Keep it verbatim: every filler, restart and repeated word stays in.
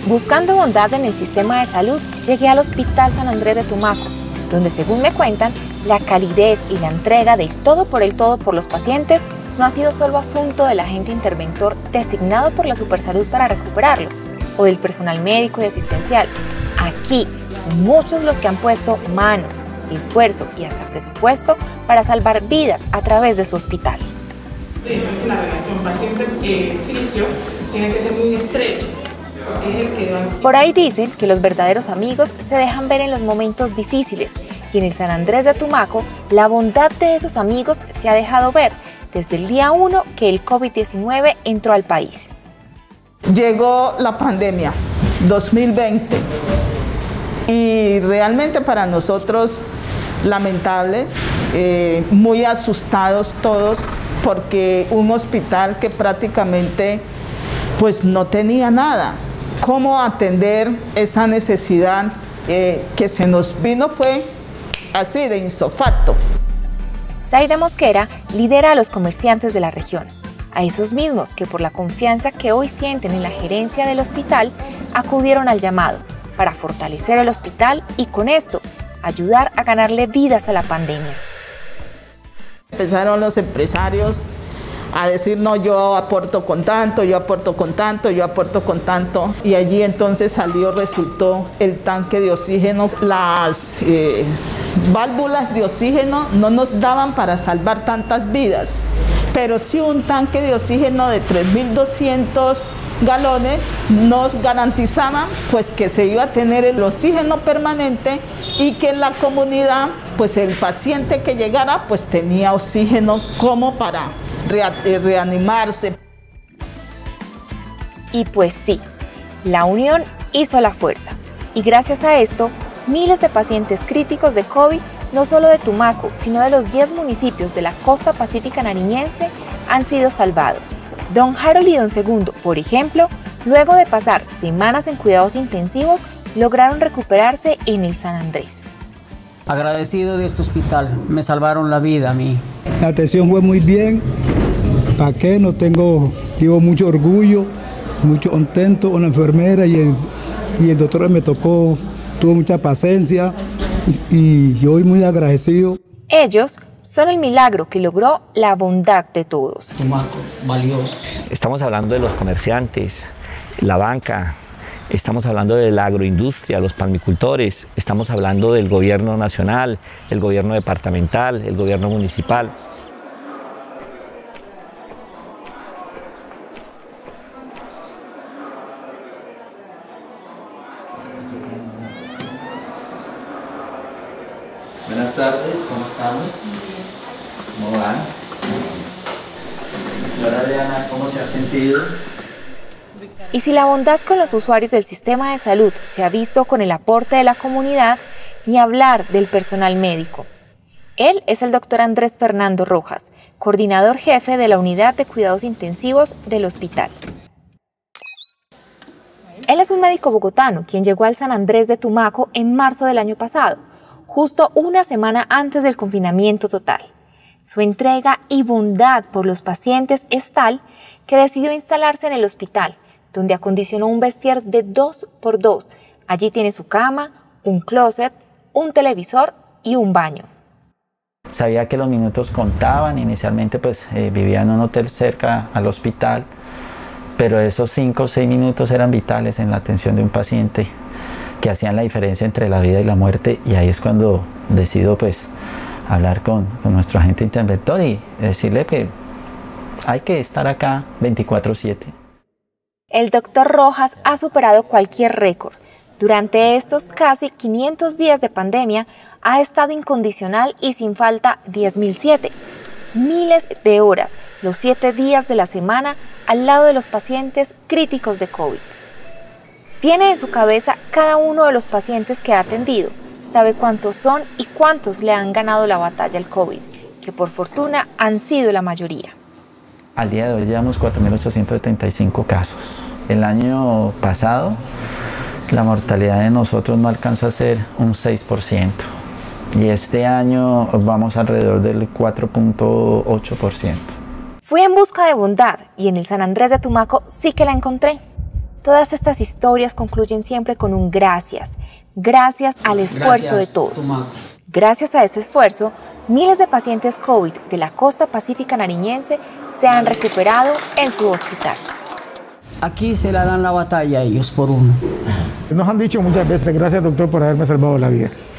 Buscando bondad en el sistema de salud, llegué al Hospital San Andrés de Tumaco, donde, según me cuentan, la calidez y la entrega del todo por el todo por los pacientes no ha sido solo asunto del agente interventor designado por la Supersalud para recuperarlo, o del personal médico y asistencial. Aquí son muchos los que han puesto manos, esfuerzo y hasta presupuesto para salvar vidas a través de su hospital. La relación paciente-fisio tiene que ser muy estrecha. Por ahí dicen que los verdaderos amigos se dejan ver en los momentos difíciles, y en el San Andrés de Tumaco la bondad de esos amigos se ha dejado ver desde el día uno que el COVID diecinueve entró al país. Llegó la pandemia, dos mil veinte, y realmente para nosotros lamentable, eh, muy asustados todos, porque un hospital que prácticamente pues no tenía nada. ¿Cómo atender esa necesidad eh, que se nos vino? Fue así, de insofacto. Zaida Mosquera lidera a los comerciantes de la región, a esos mismos que por la confianza que hoy sienten en la gerencia del hospital, acudieron al llamado para fortalecer el hospital y con esto ayudar a ganarle vidas a la pandemia. Empezaron los empresarios a decir, no, yo aporto con tanto, yo aporto con tanto, yo aporto con tanto. Y allí entonces salió, resultó el tanque de oxígeno. Las eh, válvulas de oxígeno no nos daban para salvar tantas vidas, pero sí un tanque de oxígeno de tres mil doscientos galones nos garantizaban pues que se iba a tener el oxígeno permanente y que en la comunidad pues el paciente que llegara pues tenía oxígeno como para reanimarse. Y pues sí, la unión hizo la fuerza. Y gracias a esto, miles de pacientes críticos de COVID, no solo de Tumaco, sino de los diez municipios de la costa pacífica nariñense, han sido salvados. Don Harold y Don Segundo, por ejemplo, luego de pasar semanas en cuidados intensivos, lograron recuperarse en el San Andrés. Agradecido de este hospital, me salvaron la vida a mí. La atención fue muy bien, ¿para qué? No tengo, tengo mucho orgullo, mucho contento con la enfermera y el, y el doctor me tocó, tuvo mucha paciencia y yo hoy muy agradecido. Ellos son el milagro que logró la bondad de todos. Tumaco, valioso. Estamos hablando de los comerciantes, la banca, estamos hablando de la agroindustria, los palmicultores, estamos hablando del gobierno nacional, el gobierno departamental, el gobierno municipal. Buenas tardes, ¿cómo estamos? ¿Cómo van? Señora Adriana, ¿cómo se ha sentido? Y si la bondad con los usuarios del sistema de salud se ha visto con el aporte de la comunidad, ni hablar del personal médico. Él es el doctor Andrés Fernando Rojas, coordinador jefe de la unidad de cuidados intensivos del hospital. Él es un médico bogotano quien llegó al San Andrés de Tumaco en marzo del año pasado, justo una semana antes del confinamiento total. Su entrega y bondad por los pacientes es tal que decidió instalarse en el hospital, donde acondicionó un vestier de dos por dos. Allí tiene su cama, un closet, un televisor y un baño. Sabía que los minutos contaban, inicialmente pues eh, vivía en un hotel cerca al hospital, pero esos cinco o seis minutos eran vitales en la atención de un paciente que hacían la diferencia entre la vida y la muerte, y ahí es cuando decido pues hablar con, con nuestro agente interventor y decirle que hay que estar acá veinticuatro siete. El doctor Rojas ha superado cualquier récord. Durante estos casi quinientos días de pandemia ha estado incondicional y sin falta diez mil siete. Miles de horas, los siete días de la semana, al lado de los pacientes críticos de COVID. Tiene en su cabeza cada uno de los pacientes que ha atendido, sabe cuántos son y cuántos le han ganado la batalla al COVID, que por fortuna han sido la mayoría. Al día de hoy llevamos cuatro mil ochocientos setenta y cinco casos. El año pasado la mortalidad de nosotros no alcanzó a ser un seis por ciento y este año vamos alrededor del cuatro punto ocho por ciento. Fui en busca de bondad y en el San Andrés de Tumaco sí que la encontré. Todas estas historias concluyen siempre con un gracias. Gracias al esfuerzo Gracias, de todos. Tumaco. Gracias a ese esfuerzo, miles de pacientes COVID de la costa pacífica nariñense se han recuperado en su hospital. Aquí se la dan la batalla ellos por uno. Nos han dicho muchas veces, gracias doctor por haberme salvado la vida.